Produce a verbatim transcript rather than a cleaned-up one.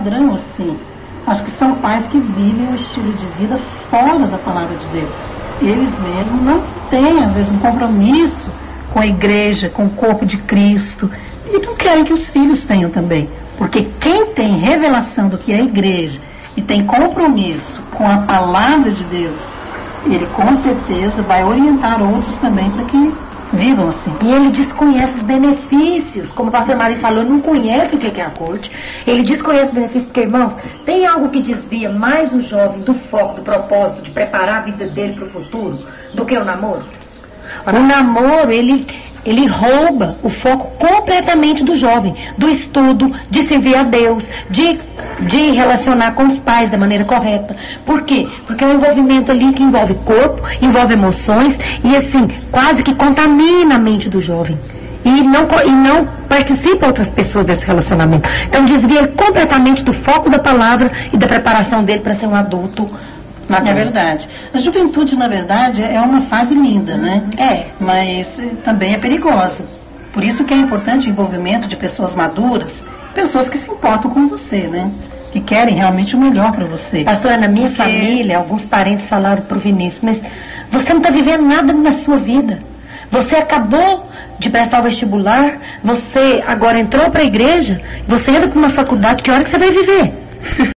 padrão assim. Acho que são pais que vivem um estilo de vida fora da palavra de Deus. Eles mesmos não têm, às vezes, um compromisso com a igreja, com o corpo de Cristo, e não querem que os filhos tenham também. Porque quem tem revelação do que é a igreja e tem compromisso com a palavra de Deus, ele com certeza vai orientar outros também para que vivam assim. E ele desconhece os benefícios, como o pastor Mário falou, não conhece o que é a corte, ele desconhece os benefícios, porque, irmãos, tem algo que desvia mais o jovem do foco, do propósito, de preparar a vida dele para o futuro, do que o namoro? O namoro, ele, ele rouba o foco completamente do jovem, do estudo, de servir a Deus, de, de relacionar com os pais da maneira correta. Por quê? Porque é um envolvimento ali que envolve corpo, envolve emoções e assim, quase que contamina a mente do jovem. E não, e não participa outras pessoas desse relacionamento. Então desvia ele completamente do foco da palavra e da preparação dele para ser um adulto. É verdade. A juventude, na verdade, é uma fase linda, né? É. Mas também é perigosa. Por isso que é importante o envolvimento de pessoas maduras, pessoas que se importam com você, né? Que querem realmente o melhor para você. Pastora, na minha Porque... família, alguns parentes falaram pro Vinícius, mas você não está vivendo nada na sua vida. Você acabou de prestar o vestibular, você agora entrou para a igreja, você entra para uma faculdade, que hora que você vai viver?